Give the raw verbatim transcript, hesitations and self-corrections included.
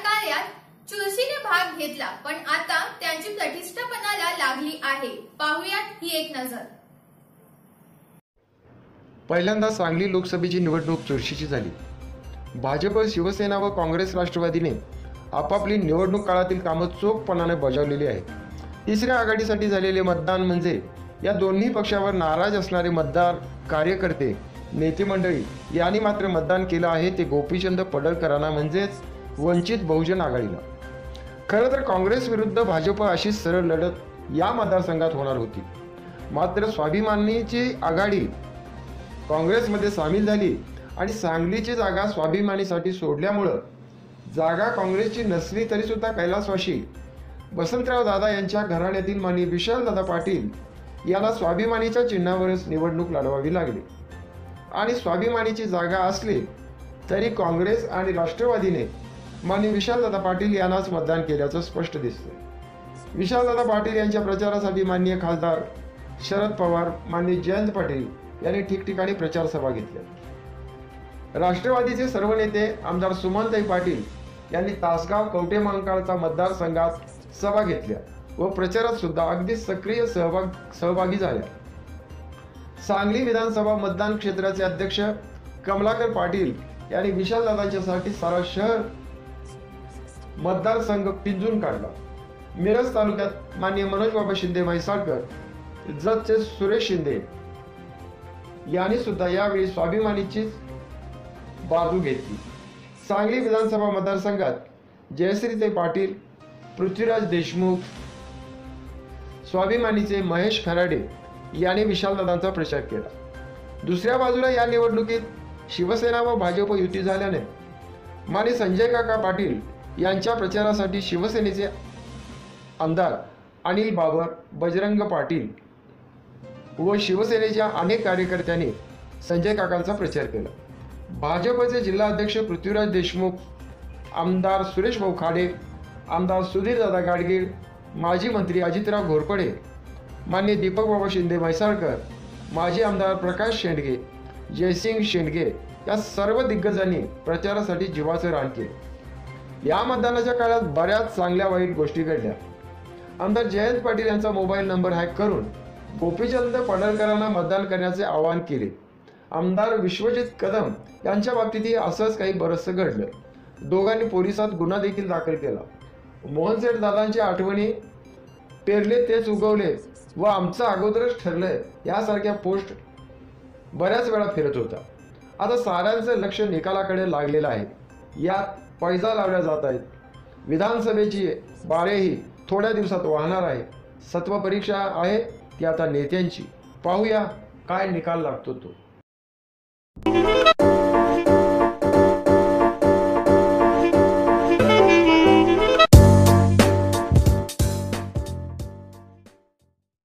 कार्यात चुरशीने भाग घेतला, पण आता त्यांची प्रतिष्ठापनाला लागली आहे। पाहुयात ही एक नजर। पहिल्यांदा सांगली लोकसभेची निवडणूक चुरशीची झाली। भाजप, शिवसेना व काँग्रेस राष्ट्रवादीने आपापली निवडणूक काळातील कामं चोखपणाने बजावलेली आहे। तिसऱ्या आघाडीसाठी झालेले मतदान म्हणजे या दोन्ही पक्षावर नाराज असणारे मतदार, कार्यकर्ते, नेते मंडळी यांनी मात्र मतदान केलं आहे ते गोपीचंद पडळकरांना म्हणजेच वंचित बहुजन आघाडीला। खरं तर काँग्रेस विरुद्ध भाजप अशी सरळ लढत या मतदारसंघात होणार होती, मात्र स्वाभिमानीची आघाडी काँग्रेसमध्ये सामील झाली आणि सांगलीची जागा स्वाभिमानीसाठी सोडल्यामुळं जागा काँग्रेसची नसली तरी सुद्धा कैलासवासी वसंतराव दादा यांच्या घराण्यातील माननीय विशालदादा पाटील यांना स्वाभिमानीच्या चिन्हावरच निवडणूक लढवावी लागली आणि स्वाभिमानीची जागा असली तरी काँग्रेस आणि राष्ट्रवादीने माननीय विशालदादा पाटील यांनाच मतदान केल्याचं स्पष्ट दिसतं। विशालदादा पाटील यांच्या प्रचारासाठी माननीय खासदार शरद पवार, माननीय जयंत पाटील यांनी ठिकठिकाणी प्रचार सभा घेतल्या। राष्ट्रवादीचे सर्व नेते आमदार सुमनताई पाटील यांनी तासगाव, कवठे महांकाळचा मतदारसंघात सभा घेतल्या व प्रचारात सुद्धा अगदी सक्रिय सहभाग सहभागी झाल्या। सांगली विधानसभा मतदान क्षेत्राचे अध्यक्ष कमलाकर पाटील यांनी विशालदादांच्यासाठी सारा शहर मतदारसंघ पिंजून काढला। मिरज तालुक्यात माननीय मनोज बाबा शिंदे म्हैसाळकर, जतचे सुरेश शिंदे यांनी सुद्धा यावेळी स्वाभिमानीचीच बाजू घेतली। सांगली विधानसभा मतदारसंघात जयश्रीताई पाटील, पृथ्वीराज देशमुख, स्वाभिमानीचे महेश खराडे यांनी विशालदादांचा प्रचार केला। दुसऱ्या बाजूला या निवडणुकीत शिवसेना व भाजप युती झाल्याने माननीय संजय काका पाटील यांच्या प्रचारासाठी शिवसेनेचे आमदार अनिल बाबर, बजरंग पाटील व शिवसेनेच्या अनेक कार्यकर्त्यांनी संजय काकांचा प्रचार केला। भाजपचे जिल्हाध्यक्ष पृथ्वीराज देशमुख, आमदार सुरेश भाऊ खाडे, आमदार सुधीरदादा गाडगीळ, माजी मंत्री अजितराव घोरपडे, माननीय दीपक बाबा शिंदे म्हैसाळकर, माजी आमदार प्रकाश शेंडगे, जयसिंग शेंडगे या सर्व दिग्गजांनी प्रचारासाठी जीवाचं रान केलं। या मतदानाच्या काळात बऱ्याच चांगल्या वाईट गोष्टी घडल्या। आमदार जयंत पाटील यांचा मोबाईल नंबर हॅक करून गोपीचंद पडळकरांना मतदान करण्याचे आवाहन केले। आमदार विश्वजित कदम यांच्या बाबतीतही असंच काही बरंचसं घडलं। दोघांनी पोलिसात गुन्हा देखील दाखल केला। मोहनसेठ दादांच्या आठवणी पेरले तेच उगवले व आमचं अगोदरच ठरलंय यासारख्या पोस्ट बऱ्याच वेळा फिरत होता। आता साऱ्यांचं लक्ष निकालाकडे लागलेलं आहे। यात पैजा लावल्या जात आहेत। विधानसभेची बारेही थोड्या दिवसात वाहणार आहे। सत्व परीक्षा आहे ती आता नेत्यांची। पाहूया काय निकाल लागतो तो।